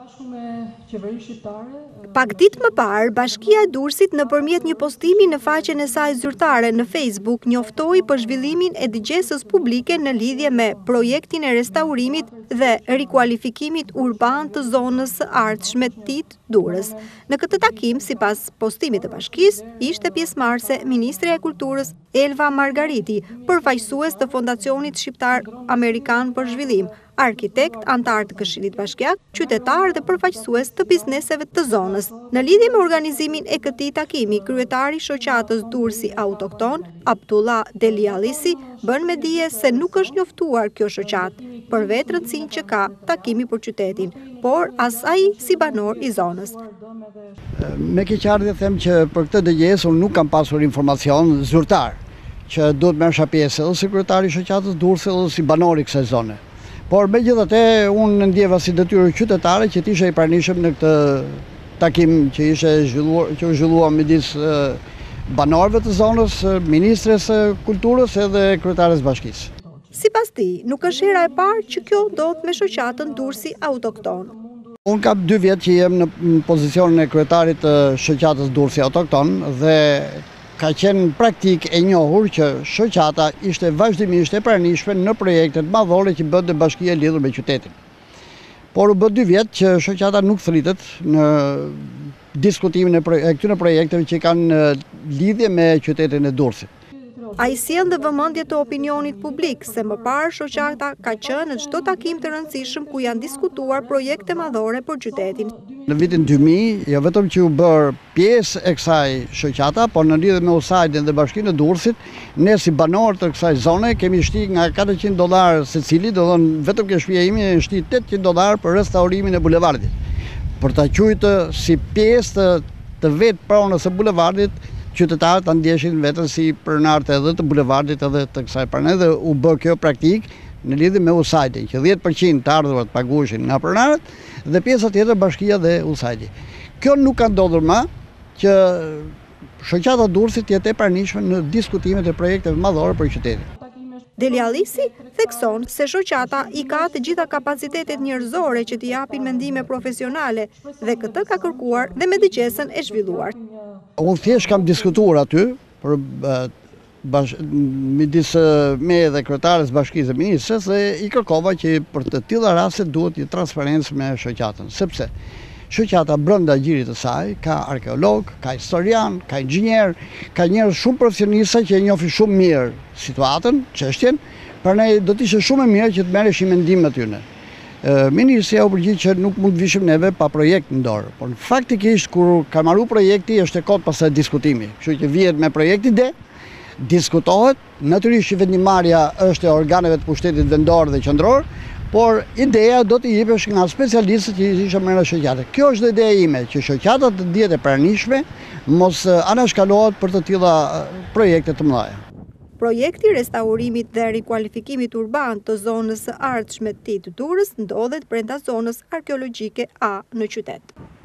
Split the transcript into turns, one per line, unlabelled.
Pak ditë më parë, Bashkia e Durrësit nëpërmjet një postimi në faqen e saj zyrtare në Facebook njoftoi për zhvillimin e digjesës publike në lidhje me projektin e restaurimit dhe rikualifikimit urban të zonës së ardhshme Tit Durrës. Në këtë takim, sipas postimit të bashkisë, ishte pjesëmarrëse Ministrja e Kulturës Elva Margariti, përfaqësues të Fondacionit Shqiptar Amerikan për Zhvillim, arkitekt, antar të Këshillit Bashkiak, qytetar dhe përfaqësues të bizneseve të zonës. Në lidhje me organizimin e këtij takimi, kryetari i shoqatës Durrësi Autokton, Abdullah Delialisi, bën me dije se nuk është njoftuar kjo shoqatë për vetë rëndësinë që ka takimi për qytetin, por as ai si banor i zonës.
Me keqardhje them që për këtë dëgjesë unë nuk kam pasur informacion zyrtar që duhet merresha pjesë edhe si kryetari i shoqatës Durrësi edhe si banor i kësaj zone. Por megjithatë unë ndjeva si detyrë qytetare që të isha i pranishëm në këtë takim që u zhvillua midis banorëve të zonës, ministres së kulturës edhe kryetares bashkisë.
Sipas tij, nuk është hera e parë që kjo ndodh me shoqatën Durrësi Autokton.
Unë kam 2 vjet që jem në pozicionin e kryetarit të shoqatës Durrësi Autokton dhe ka qenë praktik e njohur që shoqata ishte vazhdimisht e pranishme në projektet madhore që bëhet në bashkia lidhur me qytetin. Por u bë 2 vjet që shoqata nuk thritet në diskutimin e këtyre projekteve që kanë lidhje me qytetin e Durrësit.
Ai sjell në vëmendje të opinionit publik se më parë shoqata ka qenë në çdo takim të rëndësishëm ku janë diskutuar projekte madhore për qytetin.
Në vitin 2000, jo vetëm që u bërë pjesë e kësaj shoqata, por në lidhje me USAID-in dhe Bashkinë e Durrësit, ne si banor të kësaj zone kemi shti nga $400 secili, do thonë vetëm ke shtëpia ime shti $800 për restaurimin e bulevardit. Për ta quajtur si pjesë të vetë pronës së bulevardit, qytetarët ta ndjeshin veten si pronartë edhe të bulevardit edhe të kësaj prane dhe u bë kjo praktik në lidhje me USAID-in, që 10% të ardhurat paguheshin nga pronarët dhe pjesa tjetër bashkia dhe USAID-i. Kjo nuk ka ndodhur më që shoqata Durrësit jetë e pranishme në diskutimet e projekteve madhore për qytetin.
Delialisi thekson se shoqata i ka të gjitha kapacitetet njerëzore që t'i japin mendime profesionale dhe këtë ka kërkuar dhe me digjesën e zhvilluar.
Unë thjesht kam diskutuar aty për midis me dhe kryetares bashkisë dhe ministres dhe i kërkova që për të tilla raste duhet një transparencë me shoqatën, sepse shoqata brenda gjirit të saj ka arkeolog, ka historian, ka inxhinier, ka njerëz shumë profesionistë që e njohin shumë mirë situatën, çështjen, prandaj do të ishte shumë e mirë që të merreshin mendim me tyre. Ministria u përgjigj që nuk mund të vishim neve pa projekt në dorë, por faktikisht kur ka marrë projekti është e kot pasaj diskutimi, kështu që vihet me projekti diskutohet, natyrisht që vendimarrja është e organeve të pushtetit vendor dhe qendror, por ideja do të jepesh nga specialistët që ishin marrë shoqata. Kjo është ideja ime, që shoqata të dihet e pranishme, mos anashkalohet për të tilla projekte të mëdha.
Projekti restaurimit dhe rikualifikimit urban të zonës së ardhshme Tit Durrës ndodhet brenda zonës arkeologjike A në qytet.